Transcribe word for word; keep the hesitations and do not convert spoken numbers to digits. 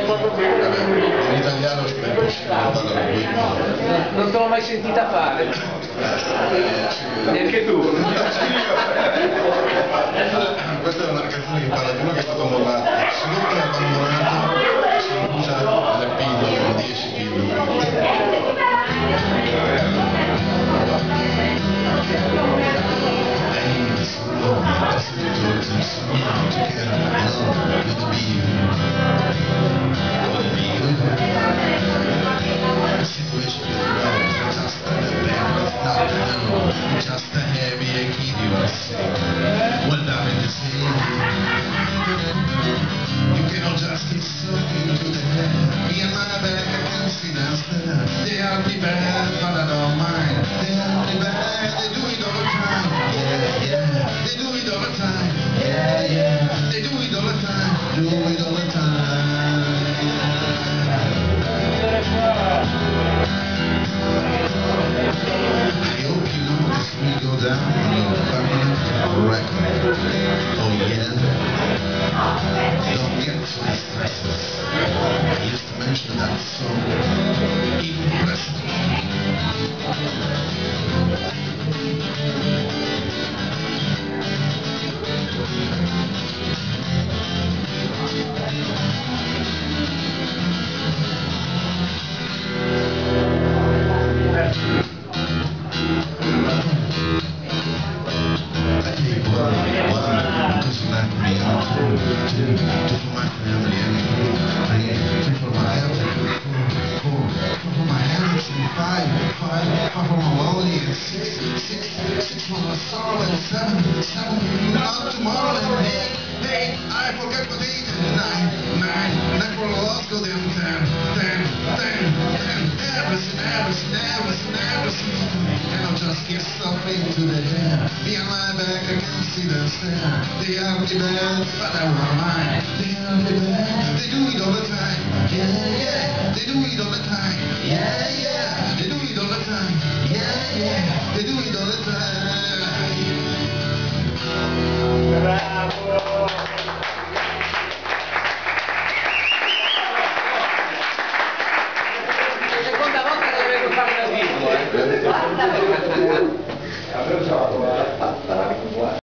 In italiano è impossibile parlare con voi. Non te l'ho mai sentita fare. Neanche tu. Questa è una canzone che parla di uno che è stato mollato, se non è abbandonato, si usa le pillole, dieci pillole. Just a heavy and keep you what I'm in the sea. You cannot just keep soaking to the head. Me and my back, I can see them stare. They are the bad, but I don't mind. They are the bad, they do it all the time. Yeah, yeah, they do it all the time. Yeah, yeah, they do it all the time. Do it all the time. I hope you know this will go down on your permanent record. Oh yeah? Don't get too stressed. I used to mention that song. Impressive. Tomorrow and eight, eight, I forget what eight and nine, nine, nine for the lost go down ten, ten, ten, ten, everything, everything, everything, everything, and I'll just get stuff into the hair. Me and my back, I can see them stare. They are the bad, but I won't mind. They are the bad, they do it all the time. Yeah, yeah, they do it all the time. Yeah, yeah.